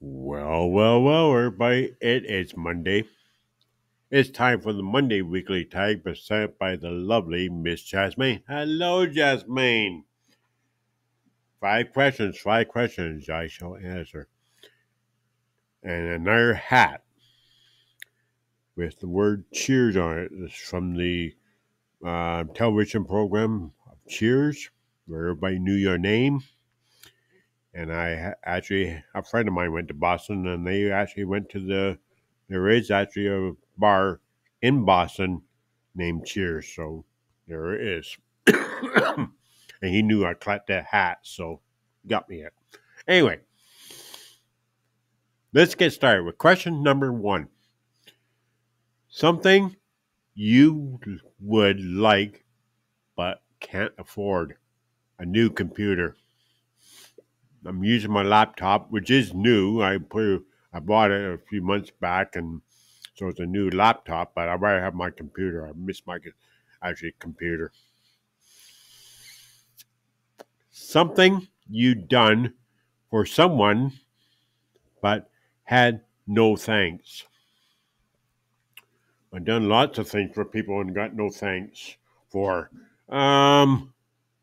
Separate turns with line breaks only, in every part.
Well, everybody. It is Monday. It's time for the Monday Weekly Tag presented by the lovely Miss Jasmine. Hello, Jasmine. Five questions I shall answer. And another hat with the word Cheers on it. It's from the television program Cheers, where everybody knew your name. And actually, a friend of mine went to Boston, and they actually went to there is actually a bar in Boston named Cheers, so there it is. And he knew I clapped that hat, so got me it. Anyway, let's get started with question number one. Something you would like but can't afford. A new computer. I'm using my laptop, which is new. I bought it a few months back, and so it's a new laptop. But I'd rather have my computer. I miss my actually computer. Something you done for someone, but had no thanks. I've done lots of things for people and got no thanks for. Um,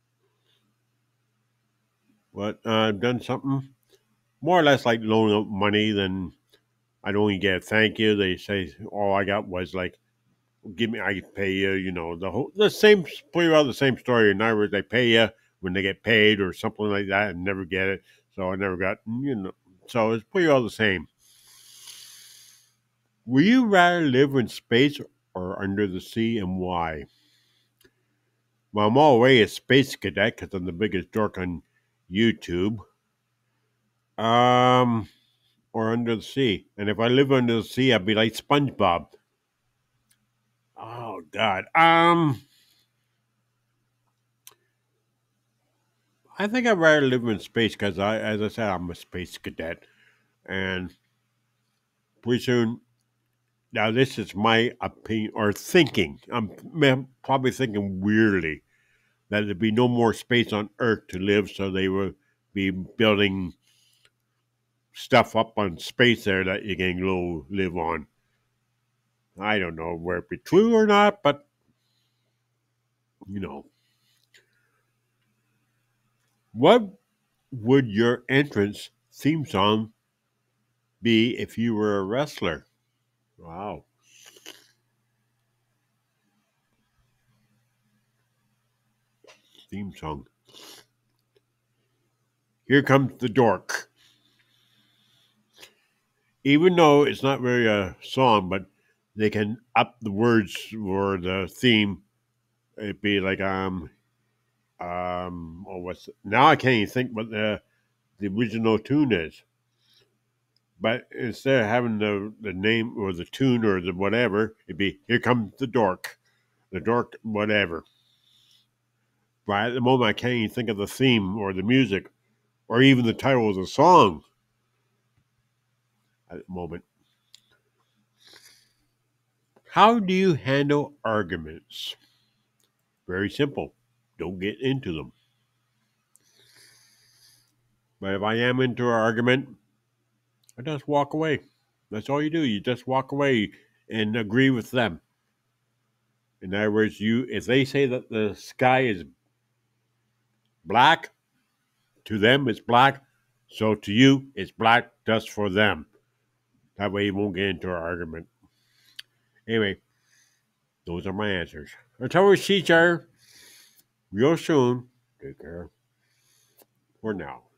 I've done something more or less like loan out money. Then I'd only get a thank you. They say all I got was like, give me, I pay you. You know, the same, pretty well the same story. In other words, they pay you when they get paid or something like that, and never get it. So I never got, So it's pretty well the same. Would you rather live in space or under the sea, and why? Well, I'm already a space cadet because I'm the biggest dork on YouTube. Um, or under the sea. And if I live under the sea, I'd be like SpongeBob. Oh God. I think I'd rather live in space because as I said, I'm a space cadet, and pretty soon. Now, this is my opinion or thinking. Probably thinking weirdly that there'd be no more space on Earth to live, so they would be building stuff up on space there that you can go live on. I don't know where it be true or not, but you know, what would your entrance theme song be if you were a wrestler? Wow, theme song. Here comes the dork. Even though it's not really a song, but they can up the words or the theme. It'd be like oh, what's now? I can't even think what the original tune is. But instead of having the name or the tune or the whatever, it'd be "Here Comes the dork, whatever." Right at the moment, I can't even think of the theme or the music or even the title of the song at the moment. How do you handle arguments? Very simple. Don't get into them. But if I am into an argument, I just walk away. That's all you do. You just walk away and agree with them. In other words, if they say that the sky is black, to them it's black, so to you it's black just for them. That way you won't get into an argument. Anyway, those are my answers. Until we see each other real soon, take care for now.